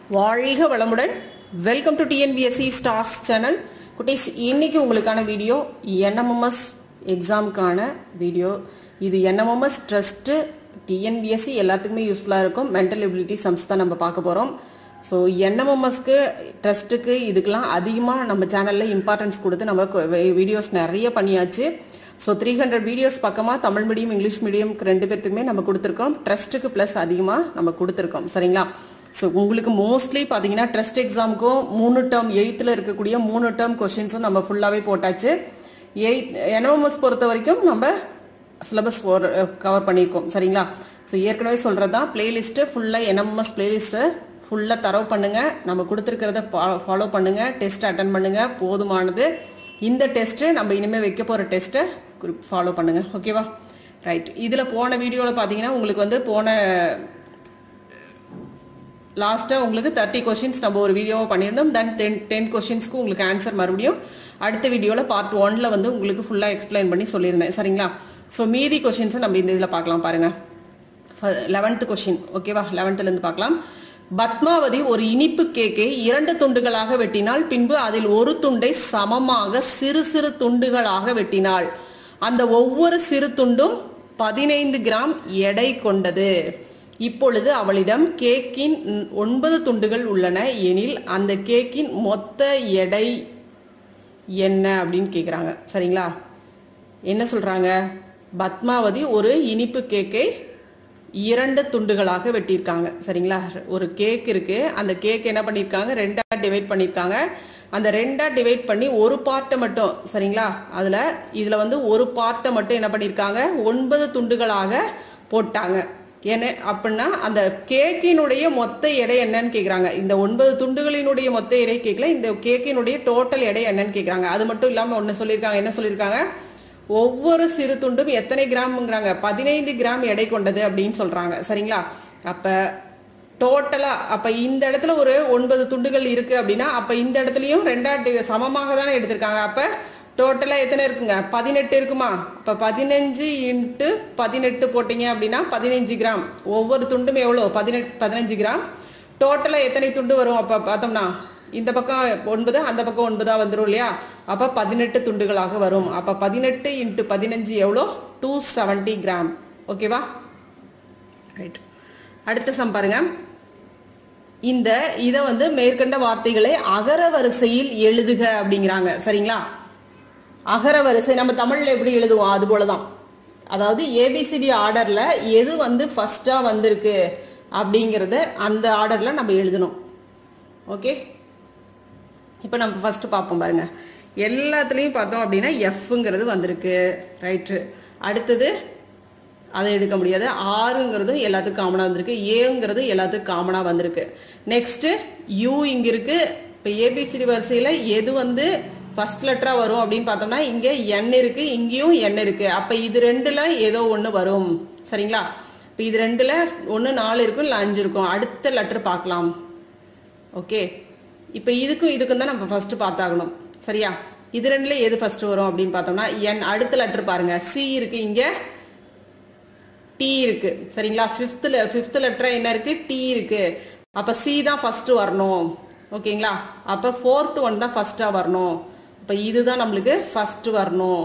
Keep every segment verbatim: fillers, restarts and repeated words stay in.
வாழ்க வளமுடன். Welcome to T N P S C stars channel. குட்டீஸ், இன்னைக்கு உங்களுக்கான video N M M S எக்ஸாமுக்கான வீடியோ. இது N M M S trust T N P S C எல்லாத்துக்குமே யூஸ்ஃபுல்லாக இருக்கும். மென்டல் எபிலிட்டி சம்ஸ் தான் நம்ம பார்க்க போகிறோம். ஸோ N M M Sக்கு ட்ரஸ்ட்டுக்கு இதுக்கெல்லாம் அதிகமாக நம்ம சேனலில் இம்பார்ட்டன்ஸ் கொடுத்து நம்ம வீடியோஸ் நிறைய பண்ணியாச்சு. ஸோ த்ரீ ஹண்ட்ரட் வீடியோஸ் பக்கமாக தமிழ் மீடியம் இங்கிலீஷ் மீடியம்க்கு ரெண்டு பேர்த்துக்குமே நம்ம கொடுத்துருக்கோம். ட்ரஸ்ட்டுக்கு ப்ளஸ் அதிகமாக நம்ம கொடுத்துருக்கோம். சரிங்களா? ஸோ உங்களுக்கு மோஸ்ட்லி பார்த்தீங்கன்னா ட்ரஸ்ட் எக்ஸாமுக்கும் மூணு டேர்ம் எயித்தில் இருக்கக்கூடிய மூணு டேர்ம் கொஷின்ஸும் நம்ம ஃபுல்லாகவே போட்டாச்சு. Eighth N M M S பொறுத்த வரைக்கும் நம்ம சிலபஸ் கவர் பண்ணியிருக்கோம். சரிங்களா? ஸோ ஏற்கனவே சொல்கிறது தான், பிளேலிஸ்ட்டு ஃபுல்லாக N M M S பிளேலிஸ்ட்டை ஃபுல்லாக தரவு பண்ணுங்கள். நம்ம கொடுத்துருக்கிறத ஃபாலோ பண்ணுங்கள். டெஸ்ட் அட்டன் பண்ணுங்கள். போதுமானது. இந்த டெஸ்ட்டு நம்ம இனிமேல் வைக்க போகிற டெஸ்ட்டை ஃபாலோ பண்ணுங்கள். ஓகேவா? ரைட். இதில் போன வீடியோவில் பார்த்தீங்கன்னா உங்களுக்கு வந்து போன லாஸ்ட்டாக உங்களுக்கு தேர்ட்டி கொஷின்ஸ் நம்ம ஒரு வீடியோவை பண்ணியிருந்தோம். தென் டென் டென் கொஷின்ஸ்க்கு உங்களுக்கு ஆன்சர் மறுபடியும் அடுத்த வீடியோவில் பார்ட் ஒன்ல வந்து உங்களுக்கு ஃபுல்லாக எக்ஸ்பிளைன் பண்ணி சொல்லியிருந்தேன். சரிங்களா? ஸோ மீதி கொஷின்ஸை நம்ம இந்த இதில் பார்க்கலாம். பாருங்கள், லெவன்த்து கொஷின். ஓகேவா? லெவன்த்துலேருந்து பார்க்கலாம். பத்மாவதி ஒரு இனிப்பு கேக்கை இரண்டு துண்டுகளாக வெட்டினாள். பின்பு அதில் ஒரு துண்டை சமமாக சிறு சிறு துண்டுகளாக வெட்டினாள். அந்த ஒவ்வொரு சிறு துண்டும் பதினைந்து கிராம் எடை கொண்டது. இப்பொழுது அவளிடம் கேக்கின் ஒன்பது துண்டுகள் உள்ளன எனில் அந்த கேக்கின் மொத்த எடை என்ன அப்படின்னு கேட்குறாங்க. சரிங்களா? என்ன சொல்றாங்க? பத்மாவதி ஒரு இனிப்பு கேக்கை இரண்டு துண்டுகளாக வெட்டியிருக்காங்க. சரிங்களா? ஒரு கேக் இருக்கு. அந்த கேக் என்ன பண்ணியிருக்காங்க? ரெண்டா டிவைட் பண்ணியிருக்காங்க. அந்த ரெண்டா டிவைட் பண்ணி ஒரு பார்ட்டை மட்டும், சரிங்களா, அதுல இதுல வந்து ஒரு பார்ட்டை மட்டும் என்ன பண்ணியிருக்காங்க? ஒன்பது துண்டுகளாக போட்டாங்க. என்ன அப்படின்னா அந்த கேக்கினுடைய மொத்த எடை என்னன்னு கேட்குறாங்க. இந்த ஒன்பது துண்டுகளினுடைய மொத்த எடை கேட்கல, இந்த கேக்கினுடைய டோட்டல் எடை என்னன்னு கேட்குறாங்க. அது மட்டும் இல்லாமல் ஒன்று சொல்லியிருக்காங்க. என்ன சொல்லியிருக்காங்க? ஒவ்வொரு சிறு துண்டும் எத்தனை கிராம்ங்கிறாங்க? பதினைந்து கிராம் எடை கொண்டது அப்படின்னு சொல்றாங்க. சரிங்களா? அப்ப டோட்டலா அப்ப இந்த இடத்துல ஒரு ஒன்பது துண்டுகள் இருக்கு அப்படின்னா அப்ப இந்த இடத்துலயும் ரெண்டா சமமாக தானே எடுத்திருக்காங்க. அப்ப டோட்டலா எத்தனை இருக்குங்க? பதினெட்டு இருக்குமா? அப்ப பதினஞ்சு இன்ட்டு பதினெட்டு போட்டீங்க அப்படின்னா பதினஞ்சு கிராம். ஒவ்வொரு துண்டும் எவ்வளோ? பதினெட்டு பதினஞ்சு கிராம். டோட்டலா எத்தனை துண்டு வரும்? அப்ப பார்த்தோம்னா இந்த பக்கம் ஒன்பது, அந்த பக்கம் ஒன்பதா வந்துடும் இல்லையா? அப்ப பதினெட்டு துண்டுகளாக வரும். அப்ப பதினெட்டு இன்ட்டு பதினஞ்சு எவ்வளோ? Two seventy gram. ஓகேவா? ரைட். அடுத்த சம் பாருங்க. இந்த இதை வந்து மேற்கண்ட வார்த்தைகளை அகர வரிசையில் எழுதுக அப்படிங்கிறாங்க. சரிங்களா? அகர வரிசை நம்ம தமிழ்ல எப்படி எழுதுவோம்? அது போலதான். அதாவது ஏபிசிடி ஆர்டர்ல எது வந்து ஃபர்ஸ்டா வந்திருக்கு அப்படிங்கறத அந்த ஆர்டர்ல நம்ம எழுதணும். ஓகே, இப்ப நம்ம ஃபர்ஸ்ட் பார்ப்போம். பாருங்க, எல்லாத்துலயும் பார்த்தோம் அப்படின்னா எஃப்ங்கிறது வந்திருக்கு. ரைட்டு. அடுத்தது அதை எடுக்க முடியாது. ஆறுங்கிறது எல்லாத்துக்கும் காமனா வந்திருக்கு. ஏங்கிறது எல்லாத்துக்கும் காமனா வந்திருக்கு. நெக்ஸ்ட் யூ இங்க இருக்கு. இப்ப ஏபிசிடி வரிசையில எது வந்து ஃபர்ஸ்ட் லெட்டரா வரும் அப்படின்னு பார்த்தோம்னா இங்க என் இருக்கு, இங்கேயும் என் இருக்கு. அப்ப இது ரெண்டுல ஏதோ ஒண்ணு வரும். சரிங்களா? இப்ப இது ரெண்டுல ஒன்னு நாலு இருக்கும், இல்ல அஞ்சு இருக்கும். அடுத்த லெட்டர் பார்க்கலாம். ஓகே, இப்ப இதுக்கும் இதுக்கும் தான் நம்ம ஃபர்ஸ்ட் பார்த்தாகணும். சரியா? இது ரெண்டுல எது ஃபர்ஸ்ட் வரும் அப்படின்னு பார்த்தோம்னா என். அடுத்த லெட்டர் பாருங்க, சி இருக்கு, இங்க டி இருக்கு. சரிங்களா? பிப்த்ல பிப்த் லெட்டர் என்ன இருக்கு? டி இருக்கு. அப்ப சி தான் ஃபர்ஸ்ட் வரணும். ஓகேங்களா? அப்ப ஃபோர்த் ஒன் தான் ஃபர்ஸ்டா வரணும். இப்ப இதுதான் நம்மளுக்கு ஃபர்ஸ்ட் வரணும்.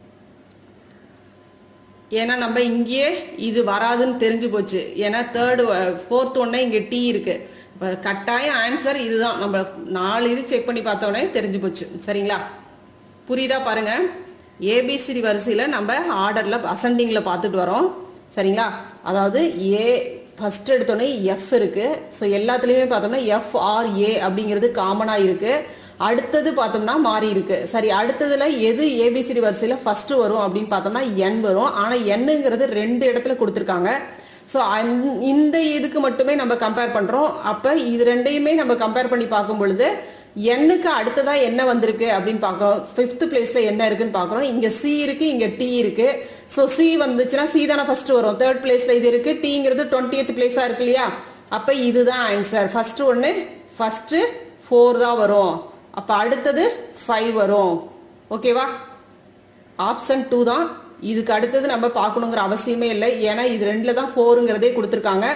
ஏன்னா நம்ம இங்கேயே இது வராதுன்னு தெரிஞ்சு போச்சு. ஏன்னா தேர்டு ஃபோர்த் ஒன்னே இங்க டி இருக்கு. இப்ப கட்டாயம் ஆன்சர் இதுதான். நம்ம நாலு இது செக் பண்ணி பார்த்தோன்னே தெரிஞ்சு போச்சு. சரிங்களா? புரியுதா? பாருங்க, ஏபிசிடி வரிசையில நம்ம ஆர்டர்ல அசெண்டிங்ல பார்த்துட்டு வரோம். சரிங்களா? அதாவது ஏ ஃபர்ஸ்ட் எடுத்தோடனே எஃப் இருக்கு. ஸோ எல்லாத்துலயுமே பார்த்தோம்னா எஃப் ஆர் ஏ அப்படிங்கிறது காமனா இருக்கு. அடுத்தது பார்த்தோம்னா மாறி இருக்கு. சரி, அடுத்ததுல எது ஏபிசிடி வரிசையில ஃபர்ஸ்ட் வரும் அப்படின்னு பார்த்தோம்னா என் வரும். ஆனா என்னங்கிறது ரெண்டு இடத்துல கொடுத்துருக்காங்க. ஸோ இந்த இதுக்கு மட்டுமே நம்ம கம்பேர் பண்றோம். அப்ப இது ரெண்டையுமே நம்ம கம்பேர் பண்ணி பார்க்கும் பொழுது எண்ணுக்கு அடுத்ததா என்ன வந்திருக்கு அப்படின்னு பார்க்கறோம். பிப்த் பிளேஸ்ல என்ன இருக்குன்னு பாக்குறோம். இங்க சி இருக்கு, இங்க டி இருக்கு. சோ சி வந்துச்சுன்னா சி தானே ஃபர்ஸ்ட் வரும். தேர்ட் பிளேஸ்ல இது இருக்கு. டிங்கிறது டுவெண்ட்டியத் பிளேஸா இருக்கு இல்லையா? அப்ப இதுதான் ஆன்சர். ஃபர்ஸ்ட் ஒன்னு ஃபர்ஸ்ட் ஃபோர் தான் வரும். அப்ப அடுத்தது ஃபைவ் வரும். ஓகேவா? ஆப்ஷன் டூ தான். இதுக்கு அடுத்தது நம்ம பார்க்கணுங்கிற அவசியமே இல்லை. ஏன்னா இது ரெண்டுல தான் ஃபோருங்கிறதே கொடுத்துருக்காங்க.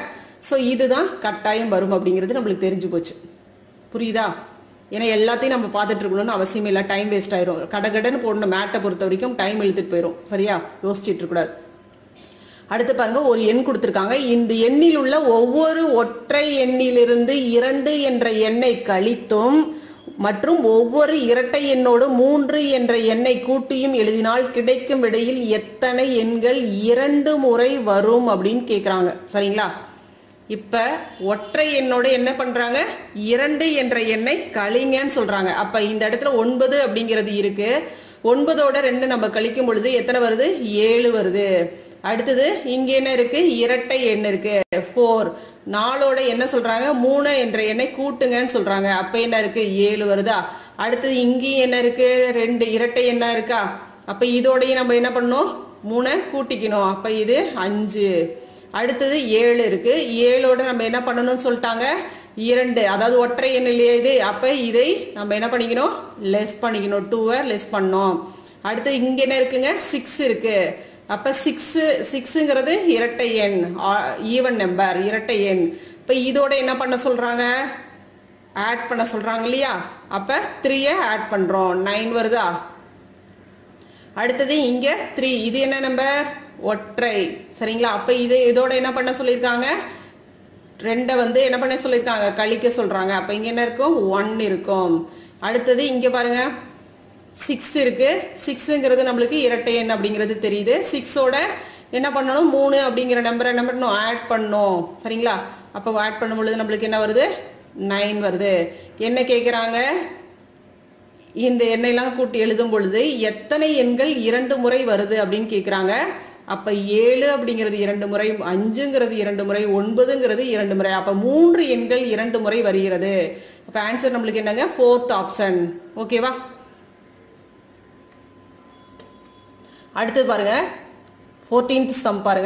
ஸோ இதுதான் கட்டாயம் வரும் அப்படிங்கிறது நம்மளுக்கு தெரிஞ்சு போச்சு. புரியுதா? ஏன்னா எல்லாத்தையும் நம்ம பார்த்துட்டு இருக்கணும்னு அவசியம் இல்லை, டைம் வேஸ்ட் ஆயிரும். கடகடன்னு போடணும். மேட்டை பொறுத்த வரைக்கும் டைம் இழுத்துட்டு போயிடும். சரியா? யோசிச்சுட்டு இருக்கக்கூடாது. அடுத்து பாருங்க, ஒரு எண் கொடுத்திருக்காங்க. இந்த எண்ணில் உள்ள ஒவ்வொரு ஒற்றை எண்ணிலிருந்து இரண்டு என்ற எண்ணை கழித்தும் மற்றும் ஒவ்வொரு இரட்டை எண்ணோடு மூன்று என்ற எண்ணை கூட்டியும் எழுதினால் கிடைக்கும் விடையில் எத்தனை எண்கள் இரண்டு முறை வரும் அப்படின்னு கேக்குறாங்க. சரிங்களா? இப்ப ஒற்றை எண்ணோட என்ன பண்றாங்க, இரண்டு என்ற எண்ணை கழிங்கன்னு சொல்றாங்க. அப்ப இந்த இடத்துல ஒன்பது அப்படிங்கிறது இருக்கு. ஒன்பதோட ரெண்டு நம்ம கழிக்கும் பொழுது எத்தனை வருது? ஏழு வருது. அடுத்தது இங்க என்ன இருக்கு? இரட்டை எண் இருக்கு, போர். நாலோட என்ன சொல்றாங்க? மூணு என்ற எண்ணை கூட்டுங்கன்னு சொல்றாங்க. அப்ப என்ன இருக்கு? ஏழு வருதா? அடுத்தது இங்கேயும் என்ன இருக்கு? ரெண்டு இரட்டை எண்ணா இருக்கா? அப்ப இதோடய நம்ம என்ன பண்ணணும்? மூணை கூட்டிக்கணும். அப்ப இது அஞ்சு. அடுத்தது ஏழு இருக்கு. ஏழோட நம்ம என்ன பண்ணணும்னு சொல்லிட்டாங்க? இரண்டு, அதாவது ஒற்றை எண் இல்லையா இது. அப்ப இதை நம்ம என்ன பண்ணிக்கணும்? லெஸ் பண்ணிக்கணும். டூவை லெஸ் பண்ணோம். அடுத்து இங்க என்ன இருக்குங்க? சிக்ஸ் இருக்கு. அப்ப சிக்ஸ் சிக்ஸ்ங்கிறது இரட்டை எண், ஈவன் நம்பர், இரட்டை எண். இப்ப இதோட என்ன பண்ண சொல்றாங்க? ஆட் பண்ண சொல்றாங்க இல்லையா? அப்ப த்ரீய ஆட் பண்றோம். நைன் வருதா? அடுத்தது இங்க த்ரீ. இது என்ன நம்பர்? ஒற்றை. சரிங்களா? அப்ப இது இதோட என்ன பண்ண சொல்லியிருக்காங்க? ரெண்டை வந்து என்ன பண்ண சொல்லியிருக்காங்க? கழிக்க சொல்றாங்க. அப்ப இங்க என்ன இருக்கும்? ஒன் இருக்கும். அடுத்தது இங்க பாருங்க, சிக்ஸ் இருக்கு. சிக்ஸ்ங்கிறது நம்மளுக்கு இரட்டை எண் அப்படிங்கிறது தெரியுது. சிக்ஸோட என்ன பண்ணணும்? மூணு அப்படிங்கிற நம்பரை என்ன பண்ணணும்? ஆட் பண்ணணும். சரிங்களா? அப்போ ஆட் பண்ணும் பொழுது நம்மளுக்கு என்ன வருது? நைன் வருது. என்ன கேட்குறாங்க? இந்த எண்ணெயெல்லாம் கூட்டி எழுதும் பொழுது எத்தனை எண்கள் இரண்டு முறை வருது அப்படின்னு கேட்குறாங்க. அப்ப ஏழு அப்படிங்கிறது இரண்டு முறை, அஞ்சுங்கிறது இரண்டு முறை, ஒன்பதுங்கிறது இரண்டு முறை. அப்ப மூன்று எண்கள் இரண்டு முறை வருகிறது. அப்ப ஆன்சர் நம்மளுக்கு என்னங்க? Fourth option. ஓகேவா? அடுத்து பாருங்க, பதினான்காவது சம் பாருங்க.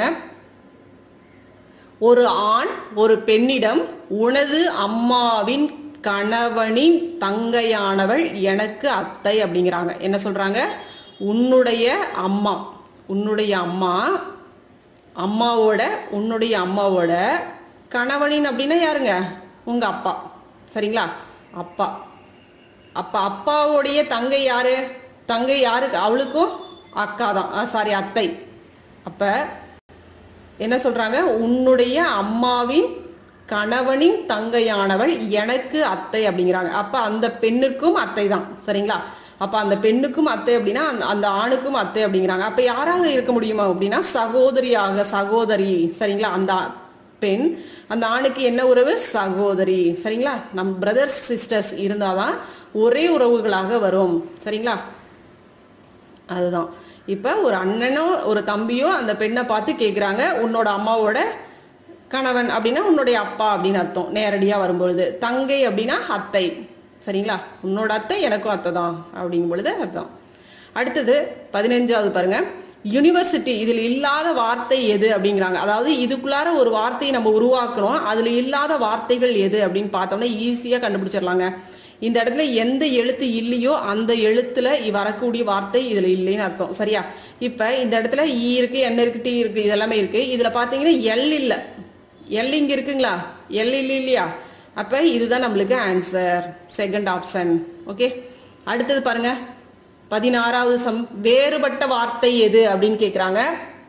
ஒரு ஆண் ஒரு பெண்ணிடம் உனது அம்மாவின் கணவனின் தங்கையானவள் எனக்கு அத்தை அப்படிங்கிறாங்க. என்ன சொல்றாங்க? உன்னுடைய அம்மா, உன்னுடைய அம்மா அம்மாவோட உன்னுடைய அம்மாவோட கணவனின் அப்படின்னா யாருங்க? உங்க அப்பா. சரிங்களா? அப்பா. அப்ப அப்பாவுடைய தங்கை யாரு? தங்கை யாருக்கு? அவளுக்கும் அக்கா தான், சாரி அத்தை. அப்ப என்ன சொல்றாங்க? உன்னுடைய அம்மாவின் கணவனின் தங்கையானவள் எனக்கு அத்தை அப்படிங்கிறாங்க. அப்ப அந்த பெண்ணுக்கும் அத்தை தான். சரிங்களா? அப்ப அந்த பெண்ணுக்கும் அத்தை அப்படின்னா அந்த ஆணுக்கும் அத்தை அப்படிங்கிறாங்க. அப்ப யாராக இருக்க முடியுமா அப்படின்னா சகோதரியாக, சகோதரி. சரிங்களா? அந்த பெண் அந்த ஆணுக்கு என்ன உறவு? சகோதரி. சரிங்களா? நம் பிரதர்ஸ் சிஸ்டர்ஸ் இருந்தாதான் ஒரே உறவுகளாக வரும். சரிங்களா? அதுதான். இப்ப ஒரு அண்ணனோ ஒரு தம்பியோ அந்த பெண்ணை பார்த்து கேக்குறாங்க, உன்னோட அம்மாவோட கணவன் அப்படின்னா உன்னுடைய அப்பா அப்படின்னு அர்த்தம் நேரடியா வரும்பொழுது. தங்கை அப்படின்னா அத்தை. சரிங்களா? உன்னோட அத்தை எனக்கும் அத்தை தான் அப்படிங்கும் பொழுது அர்த்தம். அடுத்தது பதினஞ்சாவது பாருங்க, யூனிவர்சிட்டி. இதில் இல்லாத வார்த்தை எது அப்படிங்கிறாங்க. அதாவது இதுக்குள்ளார ஒரு வார்த்தையை நம்ம உருவாக்குறோம், அதுல இல்லாத வார்த்தைகள் எது அப்படின்னு பார்த்தோம்னா ஈஸியா கண்டுபிடிச்சிடலாங்க. இந்த இடத்துல எந்த எழுத்து இல்லையோ அந்த எழுத்துல வரக்கூடிய வார்த்தை இதுல இல்லைன்னு அர்த்தம். சரியா? இப்ப இந்த இடத்துல ஈ இருக்கு, என் இருக்கு, டி இருக்கு, இதெல்லாமே இருக்கு. இதுல பாத்தீங்கன்னா எல் இல்ல. எல் இங்க இருக்குங்களா? எல் இல்ல இல்லையா? அப்ப இதுதான் நம்மளுக்கு ஆன்சர், செகண்ட் ஆப்ஷன். ஓகே. அடுத்தது பாருங்க, பதினாறாவது சம். வேறுபட்ட வார்த்தை எது அப்படின்னு கேக்குறாங்க.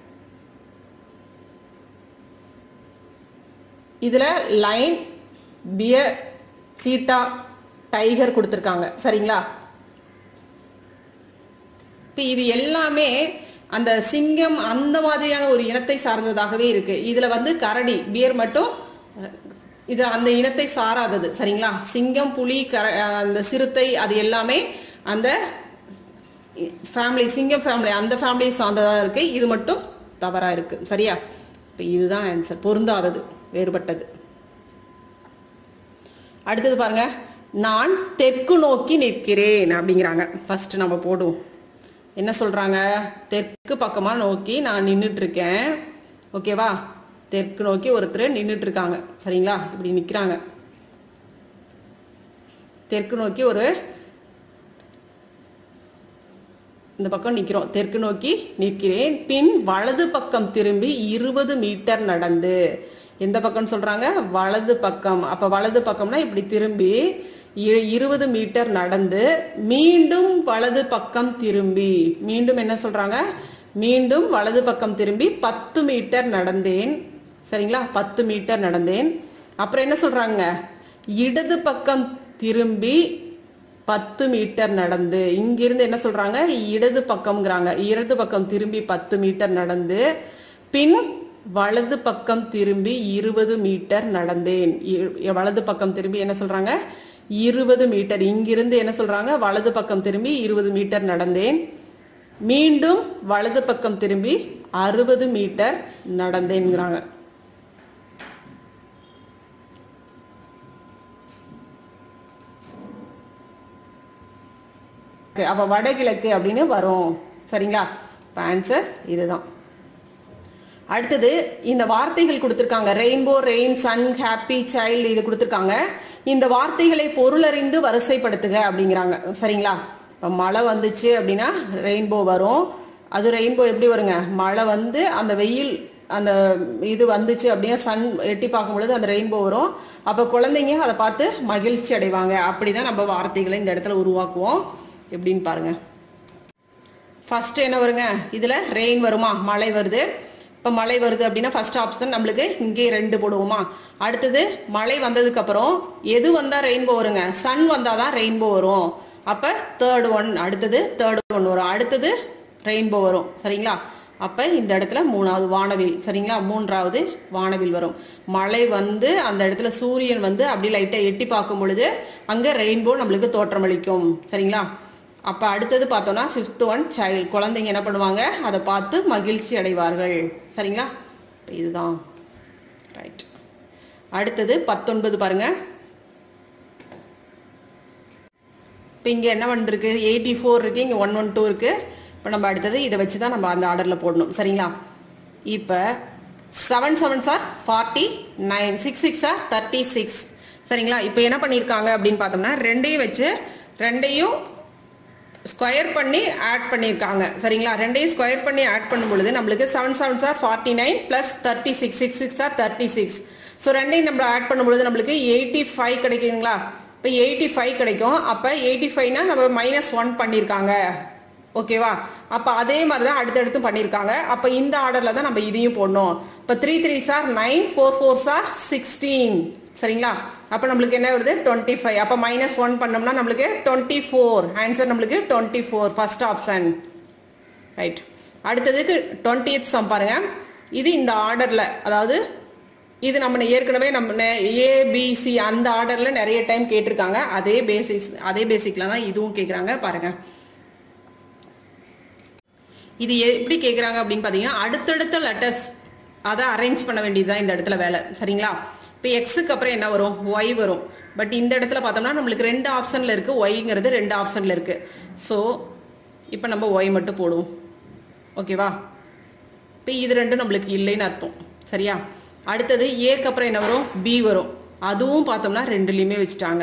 இதுல லைன், பியர், சீட்டா, டைகர் கொடுத்திருக்காங்க. சரிங்களா? இப்ப இது எல்லாமே அந்த சிங்கம் அந்த மாதிரியான ஒரு இனத்தை சார்ந்ததாகவே இருக்கு. இதுல வந்து கரடி, பியர் மட்டும் இது அந்த இனத்தை சாராதது. சரிங்களா? சிங்கம், புலி, அந்த சிறுத்தை அது எல்லாமே அந்த ஃபேமிலி, சிங்கம் ஃபேமிலி, அந்த ஃபேமிலி சார்ந்ததா இருக்கு. இது மட்டும் தவறா இருக்கு. சரியா? இப்ப இதுதான் ஆன்சர், பொருந்தாதது, வேறுபட்டது. அடுத்தது பாருங்க, நான் தெற்கு நோக்கி நிற்கிறேன் அப்படிங்கிறாங்க. ஃபர்ஸ்ட் நம்ம போடுவோம். என்ன சொல்றாங்க? தெற்கு பக்கமா நோக்கி நான் நின்றுட்டு இருக்கேன். ஓகேவா? தெற்கு நோக்கி ஒருத்தர் நின்றுட்டு இருக்காங்க. சரிங்களா? இப்படி நிக்கிறாங்க. தெற்கு நோக்கி ஒரு இந்த பக்கம் நிக்கிறோம். தெற்கு நோக்கி நிற்கிறேன். பின் வலது பக்கம் திரும்பி இருபது மீட்டர் நடந்து. எந்த பக்கம்னு சொல்றாங்க? வலது பக்கம். அப்ப வலது பக்கம்னா இப்படி திரும்பி இருபது மீட்டர் நடந்து மீண்டும் வலது பக்கம் திரும்பி மீண்டும் என்ன சொல்றாங்க? மீண்டும் வலது பக்கம் திரும்பி பத்து மீட்டர் நடந்தேன். சரிங்களா? பத்து மீட்டர் நடந்தேன். அப்புறம் என்ன சொல்றாங்க? இடது பக்கம் திரும்பி பத்து மீட்டர் நடந்து, இங்கிருந்து என்ன சொல்றாங்க? இடது பக்கம்ங்கிறாங்க. இடது பக்கம் திரும்பி பத்து மீட்டர் நடந்து பின் வலது பக்கம் திரும்பி இருபது மீட்டர் நடந்தேன். வலது பக்கம் திரும்பி என்ன சொல்றாங்க? இருபது மீட்டர். இங்கிருந்து என்ன சொல்றாங்க? வலது பக்கம் திரும்பி இருபது மீட்டர் நடந்தேன். மீண்டும் வலது பக்கம் திரும்பி அறுபது மீட்டர் நடந்தேன்ங்கிறாங்க. அப்ப வடகிழக்கு அப்படின்னு வரும். சரிங்களா? ஆன்சர் இதுதான். அடுத்தது இந்த வார்த்தைகள் கொடுத்திருக்காங்க. Rainbow, rain, sun, happy, child இது கொடுத்திருக்காங்க. இந்த வார்த்தைகளை பொருளறிந்து வரிசைப்படுத்துக அப்படிங்கிறாங்க. சரிங்களா? இப்ப மழை வந்துச்சு அப்படின்னா ரெயின்போ வரும். அது ரெயின்போ எப்படி வருங்க? மழை வந்து அந்த வெயில் அந்த இது வந்துச்சு அப்படின்னா சன் எட்டி பார்க்கும் பொழுது அந்த ரெயின்போ வரும். அப்ப குழந்தைங்க அதை பார்த்து மகிழ்ச்சி அடைவாங்க. அப்படிதான் நம்ம வார்த்தைகளை இந்த இடத்துல உருவாக்குவோம். எப்படின்னு பாருங்க. ஃபர்ஸ்ட் என்ன வருங்க? இதுல ரெயின் வருமா? மழை வருது. இப்ப மழை வருது அப்படின்னா ஃபர்ஸ்ட் ஆப்ஷன் நம்மளுக்கு இங்கே ரெண்டு போடுவோமா? அடுத்தது மழை வந்ததுக்கு அப்புறம் எது வந்தா ரெயின்போ வருங்க? சன் வந்தாதான் ரெயின்போ வரும். அப்ப தேர்ட் ஒன், அடுத்தது தேர்ட் ஒன் வரும். அடுத்தது ரெயின்போ வரும். சரிங்களா? அப்ப இந்த இடத்துல மூணாவது வானவில். சரிங்களா? மூன்றாவது வானவில் வரும். மழை வந்து அந்த இடத்துல சூரியன் வந்து அப்படி லைட்டா எட்டி பார்க்கும் பொழுது அங்க ரெயின்போ நம்மளுக்கு தோற்றமளிக்கும். சரிங்களா? அப்ப அடுத்தது பார்த்தோம்னா ஃபிஃப்த் ஒன் சைல்டு. குழந்தைங்க என்ன பண்ணுவாங்க? அதை பார்த்து மகிழ்ச்சி அடைவார்கள். சரிங்களா? இதுதான் ரைட். அடுத்தது பத்தொன்பது பாருங்க. இப்ப இங்க என்ன வந்திருக்கு? எயிட்டி ஃபோர் இருக்கு, இங்க ஒன் ஒன் டூ இருக்கு. இப்ப நம்ம அடுத்தது இதை வச்சுதான் நம்ம அந்த ஆர்டர்ல போடணும். சரிங்களா? இப்ப seven seven are forty nine, six six are thirty six. சரிங்களா? இப்ப என்ன பண்ணிருக்காங்க அப்படின்னு பார்த்தோம்னா ரெண்டையும் வச்சு ரெண்டையும் ஸ்கொயர் பண்ணி ஆட் பண்ணிருக்காங்க. சரிங்களா? ரெண்டையும் ஸ்கொயர் பண்ணி ஆட் பண்ணும் பொழுது நம்மளுக்கு seven seven are forty nine plus thirty six, six six are thirty six. So ரெண்டையும் நம்ம ஆட் பண்ணும்பொழுது நம்மளுக்கு எயிட்டி ஃபைவ் கிடைக்குதுங்களா? இப்போ எயிட்டி ஃபைவ் கிடைக்கும். அப்போ எயிட்டி ஃபைவ்னா நம்ம மைனஸ் ஒன் பண்ணியிருக்காங்க. ஓகேவா? அப்போ அதே மாதிரி தான் அடுத்தடுத்து பண்ணியிருக்காங்க. அப்போ இந்த ஆர்டர்ல தான் நம்ம இதையும் போடணும். இப்போ three three are nine, four four are sixteen. சரிங்களா? அப்போ நம்மளுக்கு என்ன வருது? Twenty five. அப்போ மைனஸ் ஒன் பண்ணோம்னா நம்மளுக்கு டுவெண்ட்டி ஃபோர். ஆன்சர் நம்மளுக்கு twenty four. First option right. அடுத்ததுக்கு டுவெண்ட்டியத் சம் பாருங்க. இது இந்த ஆர்டர்ல, அதாவது இது நம்ம ஏற்கனவே நம்ம ஏபிசி அந்த ஆர்டர்ல நிறைய டைம் கேட்டிருக்காங்க. அதே பேசிக்ஸ் அதே பேசிக்ல தான் இதுவும் கேட்கறாங்க. பாருங்க இது எப்படி கேட்கறாங்க அப்படின்னு பாத்தீங்கன்னா அடுத்தடுத்த லெட்டர்ஸ் அதை அரேஞ்ச் பண்ண வேண்டியதுதான் இந்த இடத்துல வேலை. சரிங்களா? இப்போ எக்ஸுக்கு அப்புறம் என்ன வரும்? ஒய் வரும். பட் இந்த இடத்துல பார்த்தோம்னா நம்மளுக்கு ரெண்டு ஆப்ஷன்ல இருக்கு. ஒய்ங்கிறது ரெண்டு ஆப்ஷன்ல இருக்கு. ஸோ இப்போ நம்ம ஒய் மட்டும் போடுவோம். ஓகேவா? இப்போ இது ரெண்டும் நம்மளுக்கு இல்லைன்னு அர்த்தம். சரியா? அடுத்தது ஏக்கு அப்புறம் என்ன வரும்? பி வரும். அதுவும் பார்த்தோம்னா ரெண்டுலையுமே வச்சுட்டாங்க.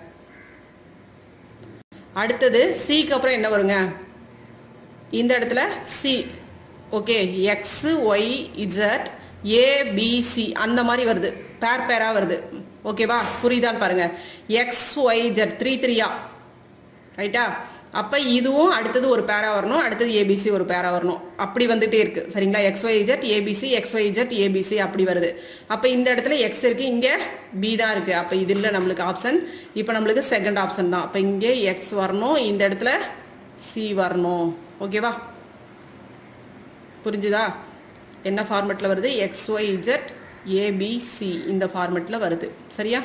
அடுத்தது சிக்கு அப்புறம் என்ன வருங்க? இந்த இடத்துல C. Okay, X Y Z A B C அந்த மாதிரி வருது. பேர் பேரா வருது. ஓகேவா? புரியுதான்னு பாருங்க. எக்ஸ் ஒய் ஜெட் த்ரீ த்ரீயா. ரைட்டா? அப்ப இதுவும் அடுத்தது ஒரு பேரா வரணும், அடுத்தது ஏபிசி ஒரு பேரா வரணும். அப்படி வந்துட்டே இருக்கு. சரிங்களா? X Y Z ABC, X Y Z ABC அப்படி வருது. அப்ப இந்த இடத்துல எக்ஸ் இருக்கு, இங்க பி தான் இருக்கு. அப்ப இது இல்ல நம்மளுக்கு ஆப்ஷன். இப்ப நம்மளுக்கு செகண்ட் ஆப்ஷன் தான். அப்ப இங்க எக்ஸ் வரணும், இந்த இடத்துல சி வரணும். ஓகேவா? புரிஞ்சுதா? என்ன ஃபார்மெட்ல வருது? எக்ஸ் ஒய் ஜெட் ஏபிசி இந்த ஃபார்மெட்ல வருது. சரியா?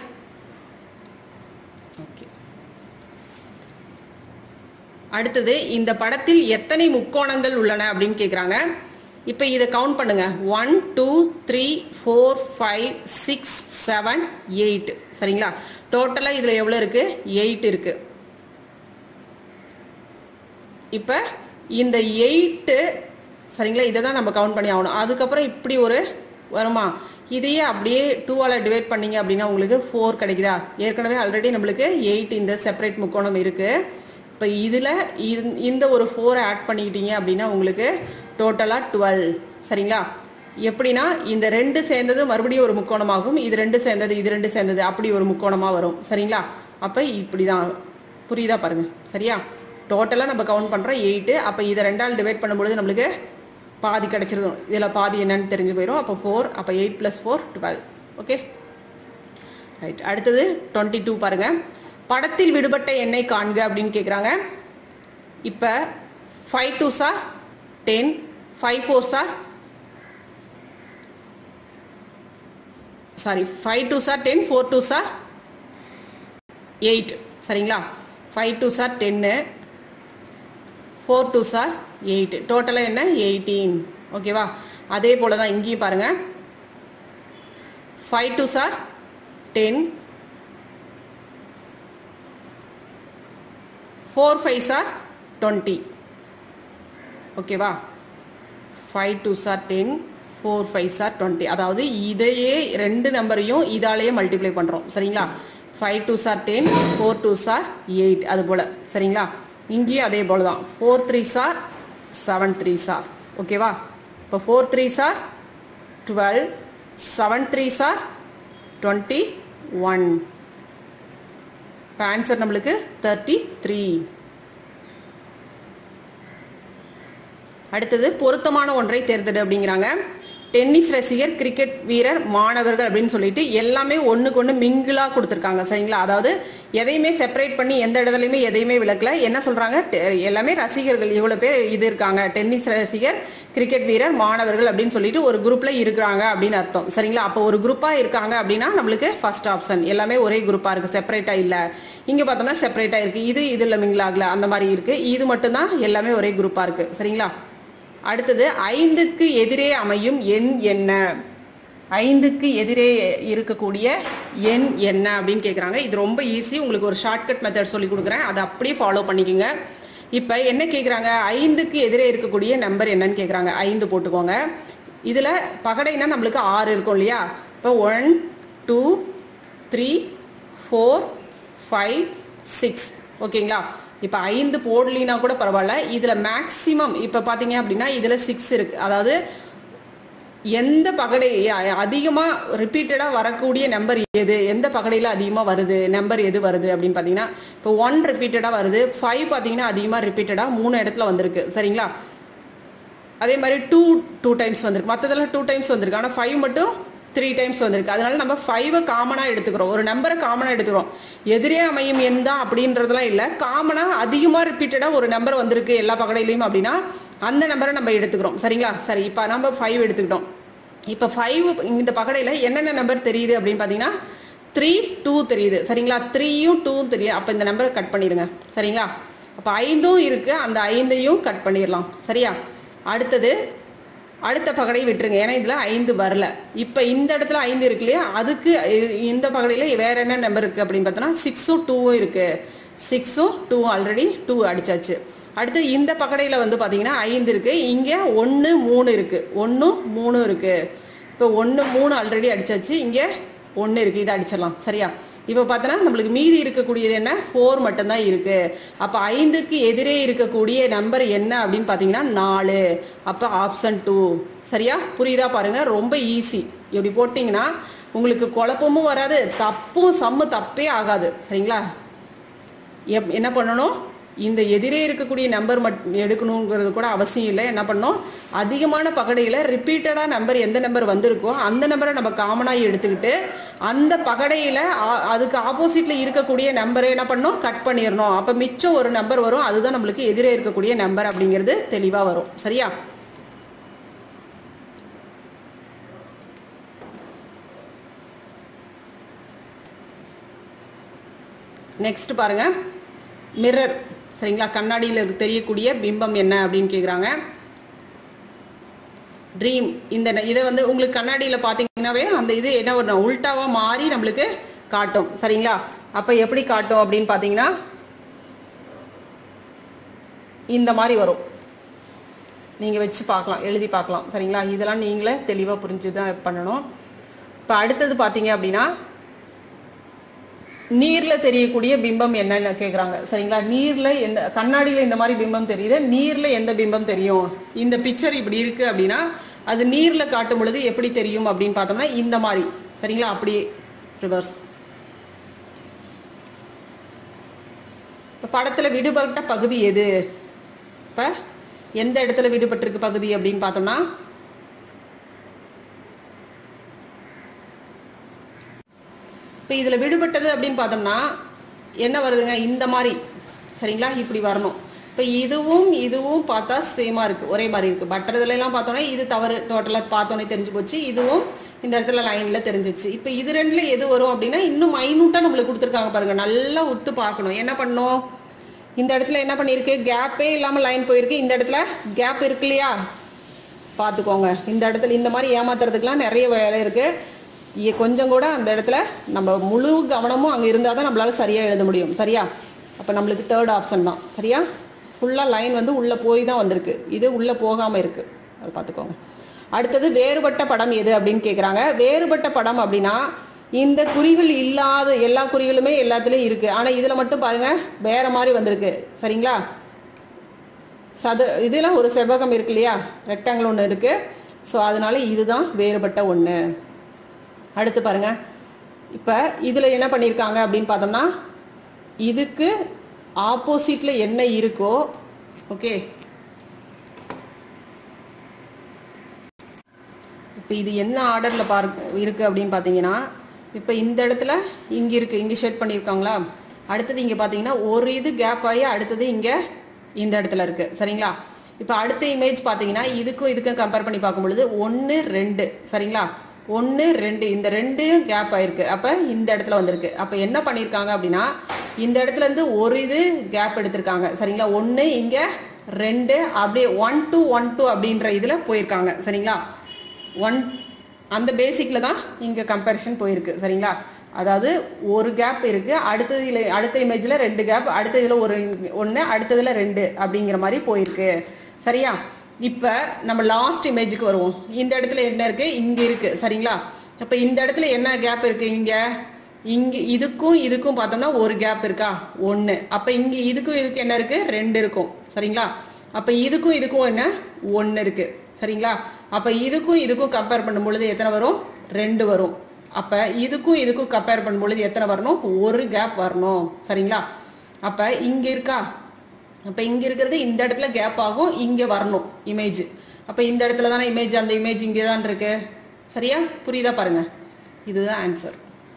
ஓகே. அடுத்தது இந்த படத்தில் எத்தனை முக்கோணங்கள் உள்ளன அப்படின்னு கேக்குறாங்க. இப்ப இதை கவுண்ட் பண்ணுங்க. One two three four five six seven eight. சரிங்களா? டோட்டலா இதுல எவ்வளவு இருக்கு? எயிட் இருக்கு. இப்ப இந்த எயிட் சரிங்களா, இதை தான் நம்ம கவுண்ட் பண்ணி ஆகணும். அதுக்கப்புறம் இப்படி ஒரு வருமா? இதையே அப்படியே டூவால டிவைட் பண்ணீங்க அப்படின்னா உங்களுக்கு ஃபோர் கிடைக்குதா? ஏற்கனவே ஆல்ரெடி நம்மளுக்கு எயிட் இந்த செப்பரேட் முக்கோணம் இருக்கு. இப்போ இதுல இந்த ஒரு ஃபோரை ஆட் பண்ணிக்கிட்டீங்க அப்படின்னா உங்களுக்கு டோட்டலா டுவெல். சரிங்களா? எப்படின்னா இந்த ரெண்டு சேர்ந்தது மறுபடியும் ஒரு முக்கோணமாகும், இது ரெண்டு சேர்ந்தது இது ரெண்டு சேர்ந்தது அப்படி ஒரு முக்கோணமா வரும். சரிங்களா? அப்ப இப்படிதான் புரியுதா பாருங்க. சரியா? டோட்டலா நம்ம கவுண்ட் பண்றோம் எயிட். அப்ப இதை ரெண்டால் டிவைட் பண்ணும்போது நம்மளுக்கு பாதி கிடைச்சிரும். இதுல பாதி என்னன்னு தெரிஞ்சு போயிடும். அப்போ ஃபோர். அப்ப eight plus four twelve. Okay right. அடுத்தது டுவெண்ட்டி டூ பாருங்க. படத்தில் விடுபட்ட எண்ணை காண்க அப்படின்னு கேட்குறாங்க. இப்போ five two are ten, five four are sorry five two are ten, four two are eight. சரிங்களா? ஃபைவ் டூ சார் டென்னு, ஃபோர் டூ சார் எயிட். டோட்டலாக என்ன எயிட்டீன். ஓகேவா? அதே போல தான் இங்கேயும் பாருங்க. Five two are ten, four five are twenty. ஓகேவா? Five two are ten, four five are twenty. அதாவது இதையே ரெண்டு நம்பரையும் இதாலேயே மல்டிப்ளை பண்ணுறோம். சரிங்களா? Five two are ten, four two are eight. அது போல். சரிங்களா? இங்கேயும் அதே போல தான். Four three are seven three are. ஓகேவா? இப்போ four three are twelve, seven three are twenty one. இப்போ ஆன்சர் நம்மளுக்கு தேர்ட்டி த்ரீ. அடுத்தது பொருத்தமான ஒன்றை தேர்ந்தெடு அப்படிங்கிறாங்க. டென்னிஸ் ரசிகர், கிரிக்கெட் வீரர், மாணவர்கள் அப்படின்னு சொல்லிட்டு எல்லாமே ஒண்ணுக்கு ஒன்று மிங்கிளா கொடுத்துருக்காங்க. சரிங்களா? அதாவது எதையுமே செப்பரேட் பண்ணி எந்த இடத்துலையுமே எதையுமே விளக்கல. என்ன சொல்றாங்க? எல்லாமே ரசிகர்கள் இவ்வளவு பேர் இது இருக்காங்க. டென்னிஸ் ரசிகர், கிரிக்கெட் வீரர், மாணவர்கள் அப்படின்னு சொல்லிட்டு ஒரு குரூப்ல இருக்கிறாங்க அப்படின்னு அர்த்தம். சரிங்களா? அப்போ ஒரு குரூப்பா இருக்காங்க அப்படின்னா நம்மளுக்கு ஃபர்ஸ்ட் ஆப்ஷன் எல்லாமே ஒரே குரூப்பா இருக்கு, செப்பரேட்டா இல்ல. இங்க பார்த்தோம்னா செப்பரேட்டா இருக்கு, இது இதுல மிங்கிள் ஆகல, அந்த மாதிரி இருக்கு. இது மட்டும் தான் எல்லாமே ஒரே குரூப்பா இருக்கு. சரிங்களா? அடுத்தது ஐந்துக்கு எதிரே அமையும் எண் என்ன? ஐந்துக்கு எதிரே இருக்கக்கூடிய எண் என்ன அப்படின்னு கேட்குறாங்க. இது ரொம்ப ஈஸி. உங்களுக்கு ஒரு ஷார்ட்கட் மெத்தட் சொல்லி கொடுக்குறேன், அதை அப்படியே ஃபாலோ பண்ணிக்கோங்க. இப்போ என்ன கேட்குறாங்க? ஐந்துக்கு எதிரே இருக்கக்கூடிய நம்பர் என்னன்னு கேட்குறாங்க. ஐந்து போட்டுக்கோங்க. இதில் பகடைனா நம்மளுக்கு ஆறு இருக்கும் இல்லையா? இப்போ one two three four five six. ஓகேங்களா? இப்போ ஐந்து போடலினா கூட பரவாயில்ல. இதில் மேக்சிமம் இப்போ பார்த்தீங்க அப்படின்னா இதில் சிக்ஸ் இருக்கு. அதாவது எந்த பகடை அதிகமாக ரிப்பீட்டடாக வரக்கூடிய நம்பர் எது, எந்த பகடையில் அதிகமாக வருது நம்பர் எது வருது அப்படின்னு பார்த்தீங்கன்னா இப்போ ஒன் ரிப்பீட்டடாக வருது, ஃபைவ் பார்த்தீங்கன்னா அதிகமாக ரிப்பீட்டடாக மூணு இடத்துல வந்திருக்கு. சரிங்களா? அதே மாதிரி டூ டூ டைம்ஸ் வந்திருக்கு, மற்றதெல்லாம் டூ டைம்ஸ் வந்திருக்கு. ஆனால் ஃபைவ் மட்டும் த்ரீ டைம்ஸ் வந்திருக்கு. அதனால நம்ம ஃபைவை காமனாக எடுத்துக்கிறோம், ஒரு நம்பரை காமனாக எடுத்துக்கிறோம். எதிரே அமையும் எண் தான் அப்படின்றதுலாம் இல்லை, காமனாக அதிகமாக ரிப்பீட்டடாக ஒரு நம்பர் வந்திருக்கு எல்லா பகடையிலையும் அப்படின்னா அந்த நம்பரை நம்ம எடுத்துக்கிறோம். சரிங்களா? சரி, இப்போ நம்ம ஃபைவ் எடுத்துக்கிட்டோம். இப்போ ஃபைவ் இந்த பகடையில் என்னென்ன நம்பர் தெரியுது அப்படின்னு பார்த்தீங்கன்னா த்ரீ டூ தெரியுது. சரிங்களா? த்ரீயும் டூவும் தெரியுது. அப்போ இந்த நம்பரை கட் பண்ணிடுங்க. சரிங்களா? அப்போ ஐந்தும் இருக்கு, அந்த ஐந்தையும் கட் பண்ணிடலாம். சரியா? அடுத்தது அடுத்த பகடையை விட்டுருங்க, ஏன்னா இதுல ஐந்து வரல. இப்ப இந்த இடத்துல ஐந்து இருக்கு இல்லையா, அதுக்கு இந்த பகடையில வேற என்ன நம்பர் இருக்கு அப்படின்னு பார்த்தோம்னா சிக்ஸும் டூவும் இருக்கு. சிக்ஸும் டூ ஆல்ரெடி டூ அடிச்சாச்சு. அடுத்து இந்த பகடையில வந்து பாத்தீங்கன்னா ஐந்து இருக்கு, இங்க ஒன்னு மூணு இருக்கு, ஒன்னு மூணு இருக்கு. இப்போ ஒன்னு மூணு ஆல்ரெடி அடிச்சாச்சு, இங்க ஒன்னு இருக்கு, இதை அடிச்சிடலாம். சரியா? இப்போ பார்த்தோன்னா நம்மளுக்கு மீதி இருக்கக்கூடியது என்ன? ஃபோர் மட்டும்தான் இருக்கு. அப்போ ஐந்துக்கு எதிரே இருக்கக்கூடிய நம்பர் என்ன அப்படின்னு பார்த்தீங்கன்னா நாலு. அப்போ ஆப்ஷன் டூ. சரியா? புரியுதா பாருங்க, ரொம்ப ஈஸி. இப்படி போட்டிங்கன்னா உங்களுக்கு குழப்பமும் வராது, தப்பும் சம்மு தப்பே ஆகாது. சரிங்களா? எப் என்ன பண்ணணும்? இந்த எதிரே இருக்கக்கூடிய நம்பர் மட்டும் எடுக்கணுங்கிறது கூட அவசியம் இல்லை. என்ன பண்ணோம்? அதிகமான பகடையில் ரிப்பீட்டடாக நம்பர் எந்த நம்பர் வந்திருக்கோ அந்த நம்பரை நம்ம காமனாக எடுத்துக்கிட்டு அந்த பகடையில் அதுக்கு ஆப்போசிட்டில் இருக்கக்கூடிய நம்பரை என்ன பண்ணோம்? கட் பண்ணிடணும். அப்போ மிச்சம் ஒரு நம்பர் வரும், அதுதான் நம்மளுக்கு எதிரே இருக்கக்கூடிய நம்பர் அப்படிங்கிறது தெளிவாக வரும். சரியா? நெக்ஸ்ட் பாருங்க, மிரர். சரிங்களா? கண்ணாடியில் தெரியக்கூடிய பிம்பம் என்ன அப்படின்னு கேட்குறாங்க. ட்ரீம். இந்த இதை வந்து உங்களுக்கு கண்ணாடியில் பார்த்தீங்கன்னாவே அந்த இது என்ன ஒரு உல்டாவா மாறி நம்மளுக்கு காட்டும். சரிங்களா? அப்போ எப்படி காட்டும் அப்படின்னு பார்த்தீங்கன்னா இந்த மாதிரி வரும். நீங்கள் வச்சு பார்க்கலாம், எழுதி பார்க்கலாம். சரிங்களா? இதெல்லாம் நீங்களே தெளிவாக புரிஞ்சு தான் பண்ணணும். இப்போ அடுத்தது பார்த்தீங்க அப்படின்னா நீர்ல தெரியக்கூடிய பிம்பம் என்னன்னு கேக்குறாங்க. சரிங்களா? நீர்ல எந்த, கண்ணாடியில இந்த மாதிரி பிம்பம் தெரியுது, நீர்ல எந்த பிம்பம் தெரியும்? இந்த பிக்சர் இப்படி இருக்கு அப்படின்னா அது நீர்ல காட்டும் பொழுது எப்படி தெரியும் அப்படின்னு பார்த்தோம்னா இந்த மாதிரி. சரிங்களா? அப்படியே ரிவர்ஸ். படத்துல விடுபட்ட பகுதி எது? இப்ப எந்த இடத்துல விடுபட்டிருக்கு பகுதி அப்படின்னு பார்த்தோம்னா இப்ப இதுல விடுபட்டது அப்படின்னு பார்த்தோம்னா என்ன வருதுங்க? இந்த மாதிரி. சரிங்களா? இப்படி வரணும். இப்ப இதுவும் இதுவும் பார்த்தா சேமா இருக்கு, ஒரே மாதிரி இருக்கு. பட்டறதுல எல்லாம் பார்த்தோம்னா இது தவறு, டோட்டலா பார்த்தோன்னே தெரிஞ்சு போச்சு. இதுவும் இந்த இடத்துல லைன்ல தெரிஞ்சிச்சு. இப்ப இது ரெண்டுல எது வரும் அப்படின்னா இன்னும் மைனூட்டா நம்மளுக்கு கொடுத்துருக்காங்க பாருங்க. நல்லா விட்டு பார்க்கணும். என்ன பண்ணும்? இந்த இடத்துல என்ன பண்ணிருக்கு? கேப்பே இல்லாம லைன் போயிருக்கு. இந்த இடத்துல கேப் இருக்கு இல்லையா? பாத்துக்கோங்க. இந்த இடத்துல இந்த மாதிரி ஏமாத்துறதுக்குலாம் நிறைய வேலை இருக்கு. கொஞ்சம் கூட அந்த இடத்துல நம்ம முழு கவனமும் அங்க இருந்தா தான் நம்மளால சரியா எழுத முடியும். சரியா? அப்ப நம்மளுக்கு தேர்ட் ஆப்ஷன் தான். சரியா? ஃபுல்லா லைன் வந்து உள்ள போய் தான் வந்திருக்கு. இது உள்ள போகாம இருக்கு. அதை பாத்துக்கோங்க. அடுத்தது வேறுபட்ட படம் எது அப்படின்னு கேக்குறாங்க. வேறுபட்ட படம் அப்படின்னா இந்த குறிகள் இல்லாத எல்லா குறிகளுமே எல்லாத்துலயும் இருக்கு. ஆனா இதுல மட்டும் பாருங்க வேற மாதிரி வந்திருக்கு. சரிங்களா? சது இதுல ஒரு செவ்வகம் இருக்கு இல்லையா? ரெக்டாங்கிள் ஒண்ணு இருக்கு. ஸோ அதனால இதுதான் வேறுபட்ட ஒண்ணு. அடுத்து பாருங்க. இப்ப இதுல என்ன பண்ணிருக்காங்க அப்படின்னு பார்த்தோம்னா இதுக்கு ஆப்போசிட்ல என்ன இருக்கோ, ஓகே, இப்போ இது என்ன ஆர்டர்ல பார்க்க இருக்கு அப்படின்னு பார்த்தீங்கன்னா இப்போ இந்த இடத்துல இங்க இருக்கு, இங்க ஷேட் பண்ணியிருக்காங்களா? அடுத்தது இங்க பார்த்தீங்கன்னா ஒரு இது கேப் ஆகி அடுத்தது இங்க இந்த இடத்துல இருக்கு. சரிங்களா? இப்போ அடுத்த இமேஜ் பார்த்தீங்கன்னா இதுக்கும் இதுக்கும் கம்பேர் பண்ணி பார்க்கும் பொழுது ஒன்று ரெண்டு. சரிங்களா? ஒன்று ரெண்டு இந்த ரெண்டும் கேப் ஆயிருக்கு. அப்ப இந்த இடத்துல வந்திருக்கு. அப்ப என்ன பண்ணிருக்காங்க அப்படின்னா இந்த இடத்துல இருந்து ஒரு இது கேப் எடுத்திருக்காங்க. சரிங்களா? ஒன்னு இங்க ரெண்டு அப்படியே ஒன் டூ ஒன் டூ அப்படின்ற இதுல போயிருக்காங்க. சரிங்களா? ஒன் அந்த பேசிக்ல தான் இங்க கம்பேரிஷன் போயிருக்கு. சரிங்களா? அதாவது ஒரு கேப் இருக்கு, அடுத்ததுல அடுத்த இமேஜ்ல ரெண்டு கேப், அடுத்ததுல ஒரு ஒன்னு, அடுத்ததுல ரெண்டு அப்படிங்கிற மாதிரி போயிருக்கு. சரியா? இப்ப நம்ம லாஸ்ட் இமேஜுக்கு வருவோம். இந்த இடத்துல என்ன இருக்கு? இங்க இருக்கு. சரிங்களா? அப்ப இந்த இடத்துல என்ன கேப் இருக்கு? இங்க இங்க இதுக்கும் இதுக்கும் பார்த்தோம்னா ஒரு கேப் இருக்கா? ஒன்னு. அப்ப இங்க இதுக்கும் இதுக்கு என்ன இருக்கு? ரெண்டு இருக்கும். சரிங்களா? அப்ப இதுக்கும் இதுக்கும் என்ன? ஒன்னு இருக்கு. சரிங்களா? அப்ப இதுக்கும் இதுக்கும் கம்பேர் பண்ணும் பொழுது எத்தனை வரும்? ரெண்டு வரும். அப்ப இதுக்கும் இதுக்கும் கம்பேர் பண்ணும் பொழுது எத்தனை வரணும்? ஒரு கேப் வரணும். சரிங்களா? அப்ப இங்க இருக்கா? அப்ப இங்க இருக்கிறது இந்த இடத்துல கேப் ஆகும், இங்க வரணும் இமேஜ். அப்ப இந்த இடத்துல தானே இமேஜ், அந்த இமேஜ் இங்கே தான் இருக்கு. சரியா? புரியுதா? பாருங்க, இதுதான் ஆன்சர்.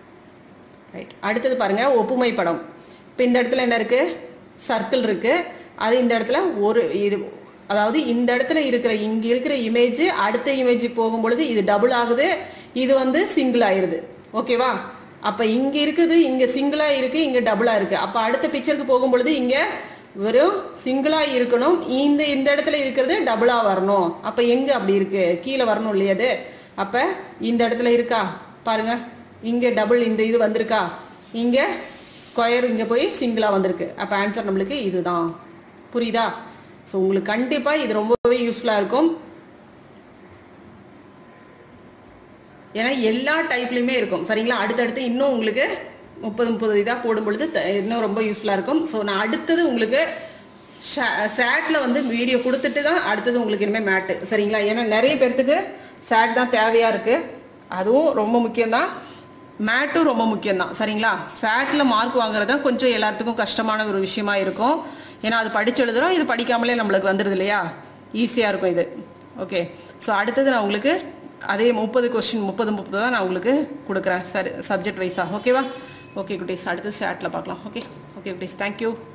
ரைட். அடுத்தது பாருங்க ஒப்புமை படம். இப்ப இந்த இடத்துல என்ன இருக்கு? சர்க்கிள் இருக்கு. அது இந்த இடத்துல ஒரு இது, அதாவது இந்த இடத்துல இருக்கிற இங்க இருக்கிற இமேஜ் அடுத்த இமேஜ் போகும் பொழுது இது டபுள் ஆகுது, இது வந்து சிங்கிள் ஆயிருது. ஓகேவா? அப்ப இங்க இருக்குது, இங்க சிங்கிளா இருக்கு, இங்க டபுளா இருக்கு. அப்ப அடுத்த பிக்சருக்கு போகும் பொழுது இங்க வெறும் சிங்கிளா இருக்கணும், இந்த இந்த இடத்துல இருக்கிறது டபுளா வரணும். அப்ப எங்க அப்படி இருக்கு? கீழே வரணும் இல்லையா அது? அப்ப இந்த இடத்துல இருக்கா? பாருங்க, இங்க டபுள் இந்த இது வந்திருக்கா? இங்க ஸ்கொயர் இங்க போய் சிங்கிளா வந்திருக்கு. அப்ப ஆன்சர் நம்மளுக்கு இதுதான். புரியுதா? ஸோ உங்களுக்கு கண்டிப்பா இது ரொம்பவே யூஸ்ஃபுல்லா இருக்கும். ஏன்னா எல்லா டைப்லயுமே இருக்கும். சரிங்களா? அடுத்தடுத்து இன்னும் உங்களுக்கு முப்பது முப்பது இதாக போடும் பொழுது இன்னும் ரொம்ப யூஸ்ஃபுல்லா இருக்கும். ஸோ நான் அடுத்தது உங்களுக்கு சேட்ல வந்து வீடியோ கொடுத்துட்டு தான் அடுத்தது உங்களுக்கு இனிமேல் மேட்டு. சரிங்களா? ஏன்னா நிறைய பேர்த்துக்கு சேட் தான் தேவையா இருக்கு. அதுவும் ரொம்ப முக்கியம்தான், மேட்டும் ரொம்ப முக்கியம்தான். சரிங்களா? சேட்ல மார்க் வாங்குறது கொஞ்சம் எல்லாத்துக்கும் கஷ்டமான ஒரு விஷயமா இருக்கும். ஏன்னா அது படிச்சு எழுதுறோம், இது படிக்காமலே நம்மளுக்கு வந்துடுது இல்லையா? ஈஸியா இருக்கும் இது. ஓகே. ஸோ அடுத்தது நான் உங்களுக்கு அதே முப்பது கொஸ்டின் முப்பது முப்பது தான் நான் உங்களுக்கு கொடுக்குறேன். சரி, சப்ஜெக்ட் வைஸா. ஓகேவா? ஓகே குட்டீஸ், அடுத்து சேட்ல பார்க்கலாம். ஓகே ஓகே குட்டீஸ், தேங்க்யூ.